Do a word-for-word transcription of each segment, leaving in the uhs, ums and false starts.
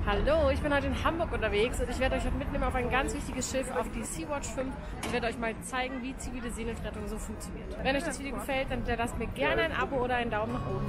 Hallo, ich bin heute in Hamburg unterwegs und ich werde euch heute mitnehmen auf ein ganz wichtiges Schiff, auf die Sea-Watch fünf und werde euch mal zeigen, wie zivile Seenotrettung so funktioniert. Wenn euch das Video gefällt, dann lasst mir gerne ein Abo oder einen Daumen nach oben.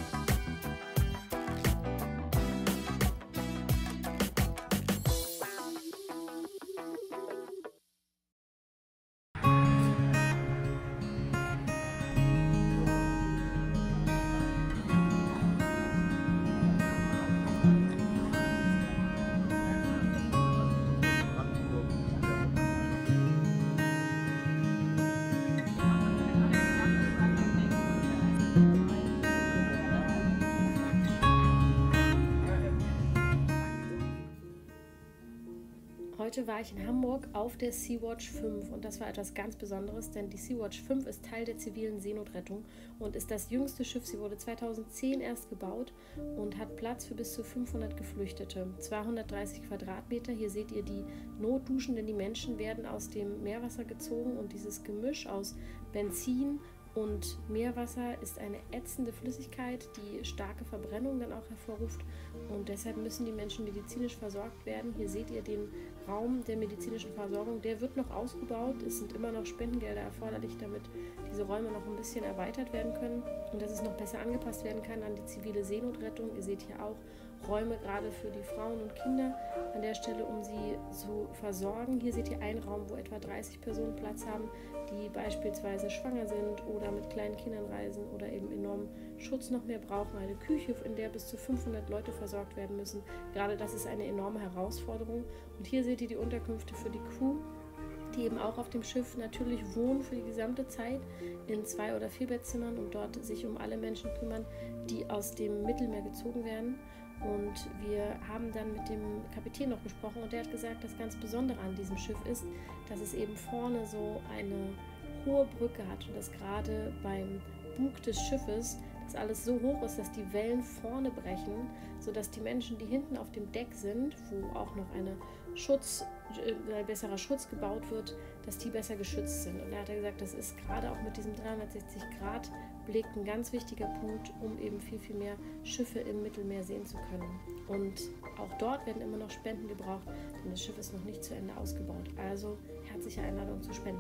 Heute war ich in Hamburg auf der Sea-Watch fünf und das war etwas ganz Besonderes, denn die Sea-Watch fünf ist Teil der zivilen Seenotrettung und ist das jüngste Schiff. Sie wurde zweitausendzehn erst gebaut und hat Platz für bis zu fünfhundert Geflüchtete. zweihundertdreißig Quadratmeter, hier seht ihr die Notduschen, denn die Menschen werden aus dem Meerwasser gezogen und dieses Gemisch aus Benzin und Meerwasser ist eine ätzende Flüssigkeit, die starke Verbrennung dann auch hervorruft und deshalb müssen die Menschen medizinisch versorgt werden. Hier seht ihr den Raum der medizinischen Versorgung, der wird noch ausgebaut. Es sind immer noch Spendengelder erforderlich, damit diese Räume noch ein bisschen erweitert werden können und dass es noch besser angepasst werden kann an die zivile Seenotrettung. Ihr seht hier auch Räume gerade für die Frauen und Kinder an der Stelle, um sie zu versorgen. Hier seht ihr einen Raum, wo etwa dreißig Personen Platz haben, die beispielsweise schwanger sind oder mit kleinen Kindern reisen oder eben enormen Schutz noch mehr brauchen. Eine Küche, in der bis zu fünfhundert Leute versorgt werden müssen. Gerade das ist eine enorme Herausforderung. Und hier seht ihr die Unterkünfte für die Crew, die eben auch auf dem Schiff natürlich wohnen für die gesamte Zeit in Zwei- oder Vierbettzimmern und dort sich um alle Menschen kümmern, die aus dem Mittelmeer gezogen werden. Und wir haben dann mit dem Kapitän noch gesprochen und der hat gesagt, das ganz Besondere an diesem Schiff ist, dass es eben vorne so eine hohe Brücke hat und dass gerade beim Bug des Schiffes das alles so hoch ist, dass die Wellen vorne brechen, sodass die Menschen, die hinten auf dem Deck sind, wo auch noch eine Schutz, ein besserer Schutz gebaut wird, dass die besser geschützt sind. Und da hat er gesagt, das ist gerade auch mit diesem dreihundertsechzig Grad Blick ein ganz wichtiger Punkt, um eben viel, viel mehr Schiffe im Mittelmeer sehen zu können. Und auch dort werden immer noch Spenden gebraucht, denn das Schiff ist noch nicht zu Ende ausgebaut. Also herzliche Einladung zu spenden.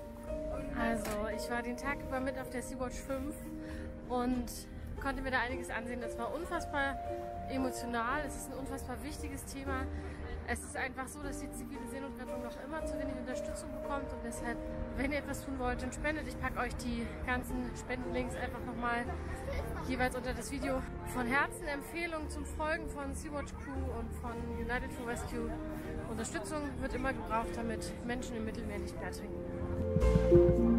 Also, ich war den Tag über mit auf der Sea-Watch fünf und konnte mir da einiges ansehen. Das war unfassbar emotional, es ist ein unfassbar wichtiges Thema. Es ist einfach so, dass die zivile Seenotrettung noch immer zu wenig Unterstützung bekommt und deshalb, wenn ihr etwas tun wollt, dann spendet. Ich packe euch die ganzen Spendenlinks einfach nochmal jeweils unter das Video. Von Herzen Empfehlung zum Folgen von Sea-Watch Crew und von United for Rescue. Unterstützung wird immer gebraucht, damit Menschen im Mittelmeer nicht mehr ertrinken.